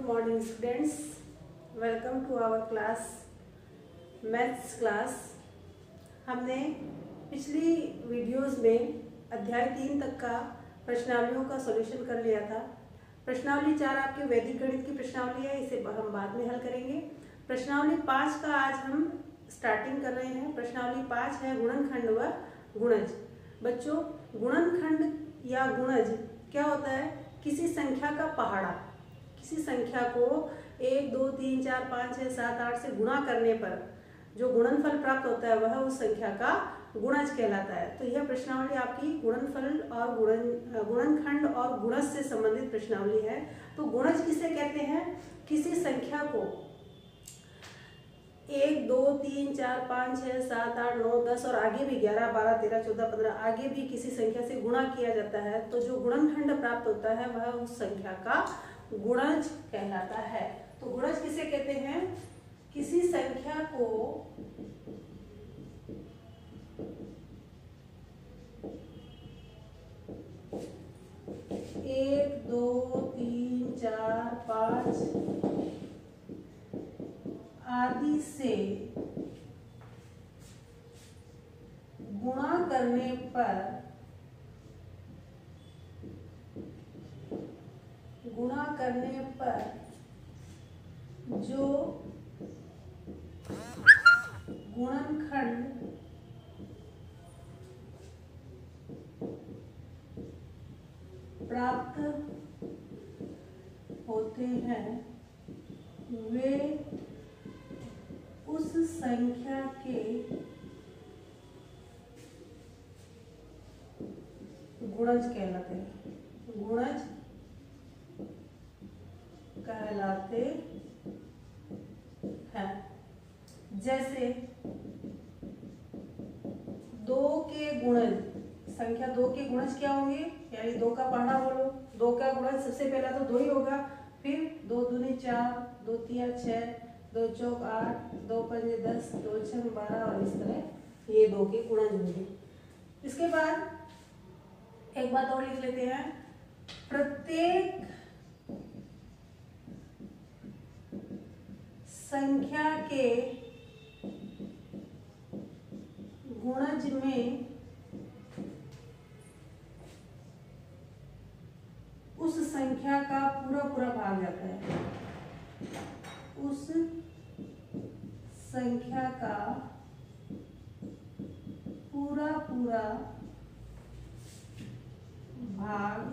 morning students, welcome to our class maths class. हमने पिछली videos में अध्याय 3 तक का प्रश्नावलियों का सॉल्यूशन कर लिया था। प्रश्नावली 4 आपके वैदिक गणित की प्रश्नावली है, इसे हम बाद में हल करेंगे। प्रश्नावली 5 का आज हम स्टार्टिंग कर रहे हैं। प्रश्नावली 5 है गुणनखंड व गुणज। बच्चों, गुणनखंड या गुणज क्या होता है? किसी संख्या का पहाड़ा, किसी संख्या को 1, 2, 3, 4, 5, 6, 7, 8 से गुणा करने पर जो गुणनफल प्राप्त होता है वह उस संख्या का गुणज कहलाता है। तो यह प्रश्नावली आपकी गुणनफल और गुणनखंड और गुणज से संबंधित प्रश्नावली है। तो गुणज किसे कहते हैं? किसी संख्या को 1, 2, 3, 4, 5, 6, 7, 8, 9, 10 और आगे भी 11, 12, 13, 14, 15 आगे भी किसी संख्या से गुणा किया जाता है तो जो गुणनखंड प्राप्त होता है वह उस संख्या का गुणज कहलाता है। तो गुणज किसे कहते हैं? किसी संख्या को 1, 2, 3, 4, 5 आदि से गुणा करने पर जो गुणनखंड प्राप्त होते हैं वे उस संख्या के गुणज कहलाते हैं। गुणज कहलाते हैं। जैसे 2 के गुणज, संख्या 2 के गुणज क्या होंगे? यानी 2 का पहाड़ा बोलो। 2 का गुणज सबसे पहला तो 2 ही होगा, फिर 2 दूनी 4, 2 तिया 6, 2 चौक 8, 2 पंजे 10, 2 छक 12 और इस तरह ये 2 के गुणज होंगे। इसके बाद एक बात और लिख लेते हैं। प्रत्येक संख्या के गुणज में उस संख्या का पूरा भाग जाता है। उस संख्या का पूरा भाग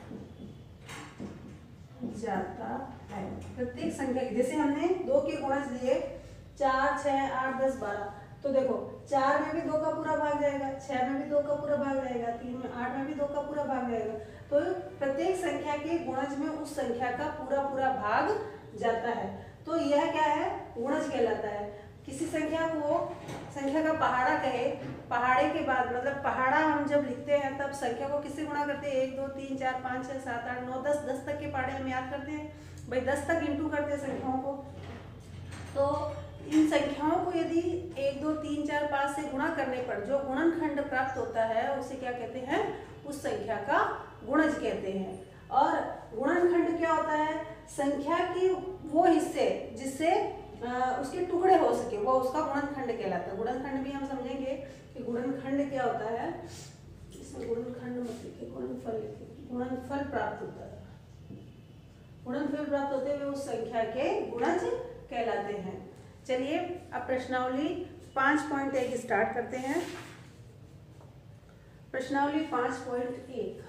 जाता है। प्रत्येक संख्या की, जैसे हमने 2 के गुणज लिए 4, 6, 8, 10, 12, तो देखो 4 में भी 2 का पूरा भाग जाएगा, 6 में भी 2 का पूरा भाग जाएगा, 3 में 8 में भी 2 का पूरा भाग जाएगा। तो प्रत्येक संख्या के गुणज में उस संख्या का पूरा भाग जाता है। तो यह क्या है? गुणज कहलाता है। किसी संख्या को संख्या का पहाड़ा कहे, पहाड़े के बाद मतलब पहाड़ा हम जब लिखते हैं तब संख्या को किससे गुणा करते हैं? 1, 2, 3, 4, 5, 6, 7, 8, 9, 10, 10 तक के पहाड़े हम याद करते हैं भाई, 10 तक इंटू करते हैं संख्याओं को। तो इन संख्याओं को यदि 1, 2, 3, 4, 5 से गुणा करने पर जो गुणनखंड प्राप्त होता है उसे क्या कहते हैं? उस संख्या का गुणज कहते हैं। और गुणनखंड क्या होता है? संख्या के वो हिस्से जिससे उसके टुकड़े हो सके वो उसका गुणनखंड कहलाता है। गुणनखंड भी हम समझेंगे कि गुणनखंड क्या होता है। इसमें गुणनखंड मत लिखिए, गुणनफल लिखिए। गुणनफल प्राप्त होता है, गुणनफल प्राप्त होते हुए उस संख्या के गुणज कहलाते हैं। चलिए अब प्रश्नावली 5.1 स्टार्ट करते हैं। प्रश्नावली 5.1।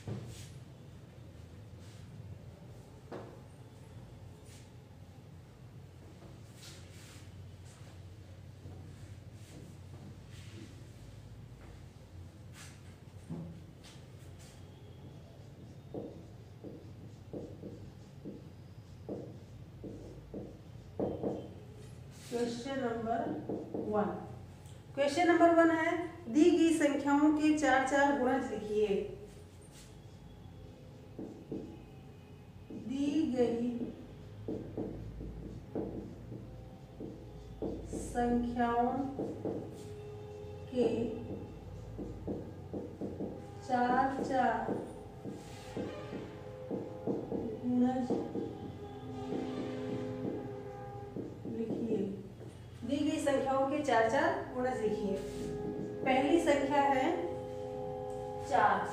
क्वेश्चन नंबर 1 है, दी गई संख्याओं के 4 गुणज लिखिए। दी गई संख्याओं के 4 गुणज गुणज लिखिए। पहली संख्या है 4,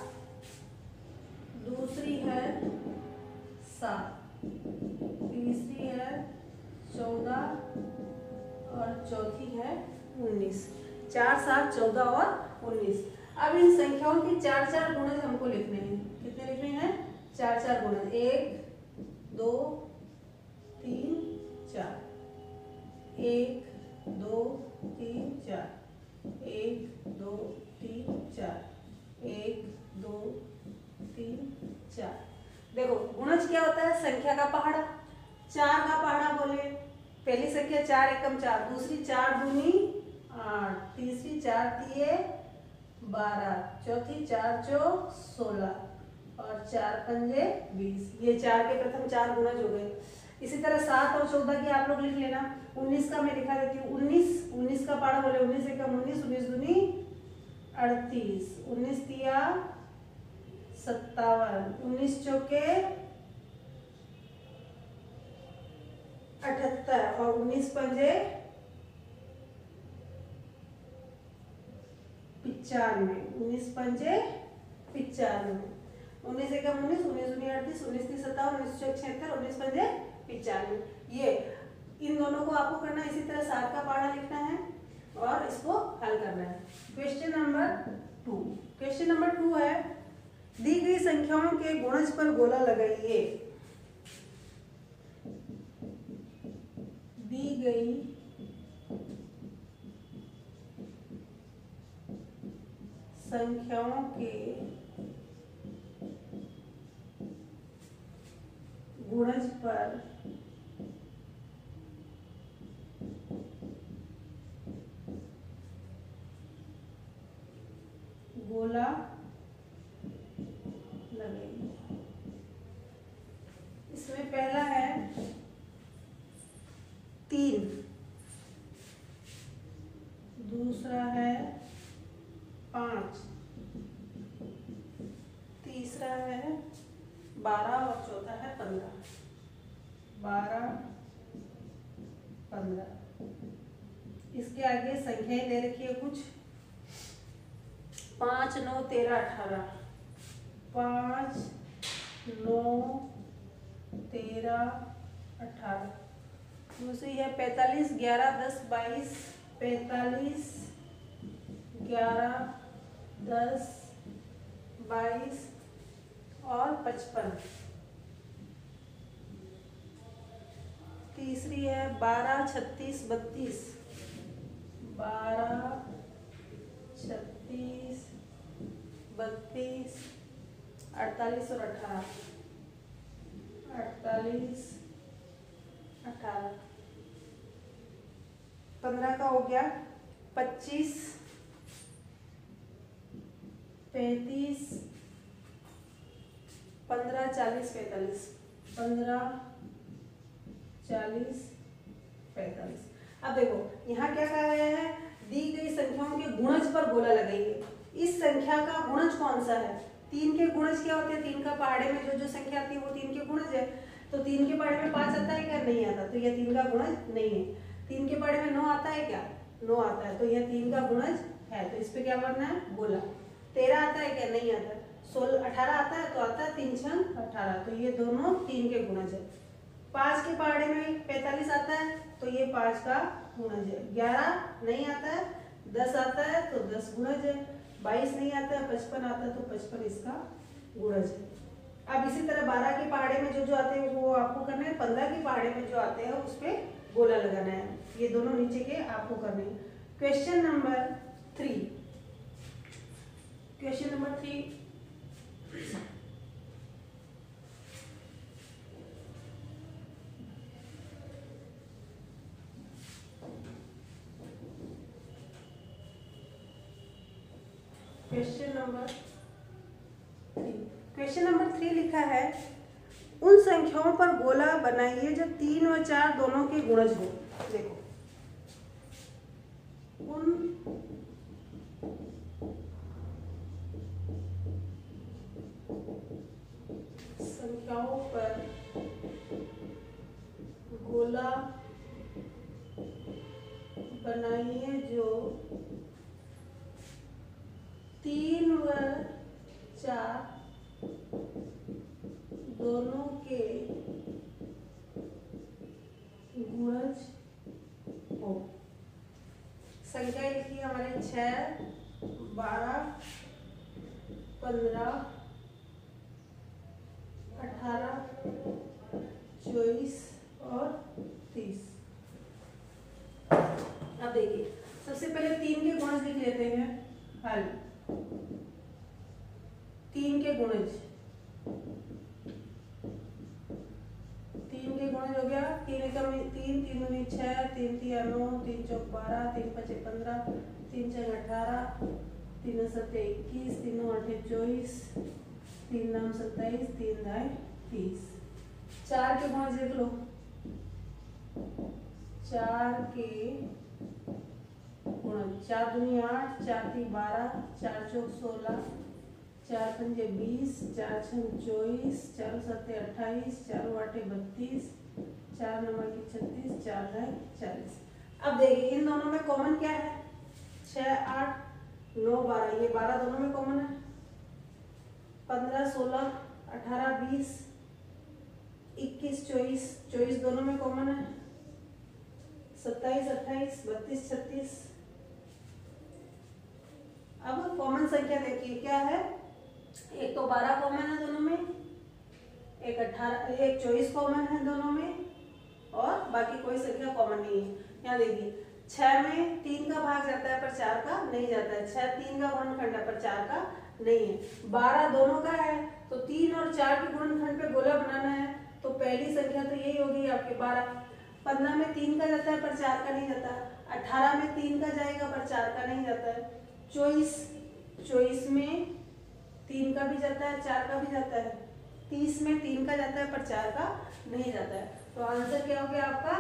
दूसरी है 7, तीसरी है 14 और चौथी है 19। 4, 7, 14 और 19। अब इन संख्याओं की 4-4 गुणज हमको लिखने हैं। कितने लिखने हैं? 4-4 गुणज। 1, 2, 3, 4। 1, 2, 3, 4। 1, 2, 3, 4। 1, 2, 3, 4। देखो गुणज क्या होता है? संख्या का पहाड़ा। 4 का पहाड़ा बोले, पहली संख्या 4 एकम 4, दूसरी 4 दूनी 8, तीसरी 4 तिये 12, चौथी 4 चौक 16 और 4 पंजे 20। ये 4 के प्रथम 4 गुणज हो गए। इसी तरह 7 और 14 की आप लोग लिख लेना। 19 का मैं लिखा देती हूँ। 19 का पहाड़ा बोले, 19 एकम 19, 19 दूनी 38, 19 तिया 57, 19 चौके 78 और 19 पंजे 95, 19 पंजे 95, 19 एकम 19, 19 दूनी 38, 19 ती 57, 19 चौक 76, 19 पंजे 95। ये इन दोनों को आपको करना है। इसी तरह 7 का पहाड़ा लिखना है और इसको हल करना है। Question number 2। क्वेश्चन नंबर 2 है, दी गई संख्याओं के गुणज पर गोला लगाइए। दी गई संख्याओं के गुणज पर गोला लगाइए। इसमें पहला है 3, दूसरा है 5, तीसरा है 12 और चौथा है 15। 12, 15। इसके आगे संख्याएं दे रखी है कुछ। 5, 9, 13, 18। 5, 9, 13, 18। दूसरी है 45, 11, 10, 22। 45, 11, 10, 22 और 55। तीसरी है 12, 36, 32। 12, 36, 32, 48 और 18। 48, 18। 15 का हो गया 25, 35, 15, 40, 45। 15, 40, 45। अब देखो यहाँ क्या कहा गया है? दी गई संख्याओं के गुणज पर गोला लगाइए। इस संख्या का गुणज कौन सा है? 3 के गुणज क्या होते हैं? 3 का पहाड़े में जो जो संख्या आती है वो 3 के गुणज है। तो 3 के पहाड़े में 5 आता है क्या? नहीं आता, तो यह 3 का गुणज नहीं है। 3 के पहाड़े में 9 आता है क्या? 9 आता है, तो यह 3 का गुणज है। तो इस पे क्या बनना है? गोला। 13 आता है क्या? नहीं आता। 16, 18 आता है, तो आता है 3 छंग 18, तो ये दोनों 3 के गुणज है। 5 के पहाड़े में 45 आता है, तो ये 5 का गुणज है। 11 नहीं आता है, 10 आता है तो 10 गुणज है। 22 नहीं आता है, 55 आता है तो 55 इसका गुणज है। अब इसी तरह 12 के पहाड़े में जो जो आते हैं वो आपको करना है। 15 के पहाड़े में जो आते हैं उस पे गोला लगाना है। ये दोनों नीचे के आपको करने हैं। Question number 3। Question number 3, question number 3 लिखा है, उन संख्याओं पर गोला बनाइए जो 3 और 4 दोनों के गुणज हो। देखो उन संख्याओं पर गोला बनाइए जो 3 व 4 दोनों के गुणज हो। संख्या लिखी हमारे 6, 12, 15, 18, 24 और 30। अब देखिए सबसे पहले 3 के गुणज लिख लेते हैं। हल 3 के गुणज, 3 के गुणज हो गया 3 एकम 3, 3 दूनी 6, 3 तिया 9, 3 चौक 12, 3 पचे 15, 3 छः 18, 3 सत्ते 21, 3 आठे 24, 3 नाम 27, 3 दाएं 30। 4 के गुणज लिख लो। 4 के गुणज, 4 दूनी 8, 4 ती 12, 4 चौक 16, 4 पंजे 20, 4 छः 24, 4 सत्ते 28, 4 आठे 32, 4 नवा की 36, 4 दाएं 40। अब देखिए इन दोनों में कॉमन क्या है? 6, 8, 9, 12, ये 12 दोनों में कॉमन है। 15, 16, 18, 20, 21, 24, 24 दोनों में कॉमन है। 27, 28, 32, 36। अब कॉमन संख्या देखिए क्या है? एक तो 12 कॉमन है दोनों में, एक 18, एक 24 कॉमन है दोनों में, और बाकी कोई संख्या कॉमन नहीं है। यहाँ देखिए 6 में 3 का भाग जाता है पर 4 का नहीं जाता है। 6 3 का गुणनखंड है पर 4 का नहीं है। 12 दोनों का है तो 3 और 4 के गुणनखंड पे गोला बनाना है, तो पहली संख्या तो यही होगी आपके 12। 15 में 3 का जाता है पर 4 का नहीं जाता। 18 में 3 का जाएगा पर 4 का नहीं जाता है। 24 में 3 का भी जाता है 4 का भी जाता है। 30 में 3 का जाता है पर 4 का नहीं जाता है। तो आंसर क्या हो गया आपका?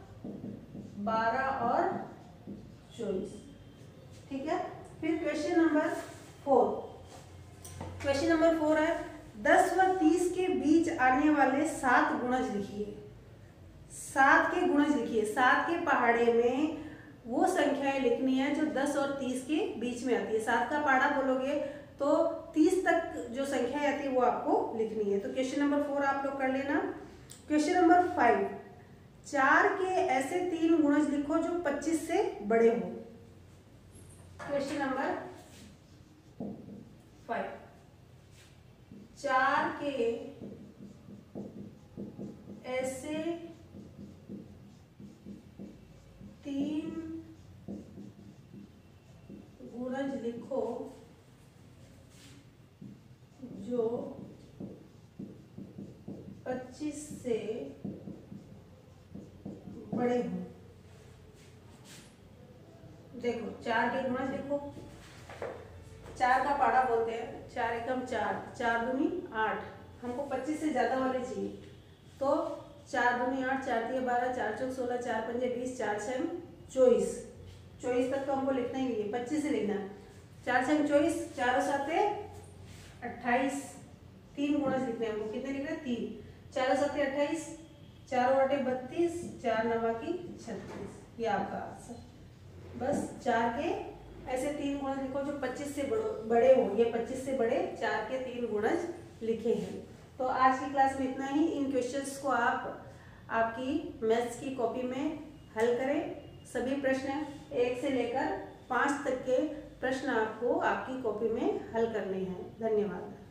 12 और 24। ठीक है। फिर क्वेश्चन नंबर 4। क्वेश्चन नंबर 4 है 10 व 30 के बीच आने वाले 7 गुणज लिखिए। 7 के गुणज लिखिए। 7 के पहाड़े में वो संख्याएं लिखनी है जो 10 और 30 के बीच में आती है। 7 का पहाड़ा बोलोगे तो 30 तक जो संख्या आती है वो आपको लिखनी है। तो क्वेश्चन नंबर 4 आप लोग कर लेना। क्वेश्चन नंबर 5, 4 के ऐसे 3 गुणज लिखो जो 25 से बड़े हो। क्वेश्चन नंबर 5, 4 के ऐसे 3 गुणज लिखो जो 25 से बड़े हो। देखो 4 के गुणज लिखो। 4 का पाड़ा बोलते हैं। 4 एकम 4, 4 दूनी 8, हमको 25 से ज्यादा वाले चाहिए। तो 4 दूनी 8, 4 तिया 12, 4 चौक 16, 4 पंजे 20, 4 छः 24। 24 तक तो हमको लिखना ही नहीं है, 25 से लिखना है। 4 छः 24, 4 साते 28, 3 गुणज लिखने हैं हमको। कितने लिखना है? 3। 4 साते 28, 4 आठे 32, 4 नवा की 36। ये आपका आंसर। बस 4 के ऐसे 3 गुणज लिखो जो 25 से बड़े हो। ये 25 से बड़े 4 के 3 गुणज लिखे हैं। तो आज की क्लास में इतना ही। इन क्वेश्चंस को आप आपकी मैथ्स की कॉपी में हल करें। सभी प्रश्न 1 से लेकर 5 तक के प्रश्न आपको आपकी कॉपी में हल करने हैं। धन्यवाद।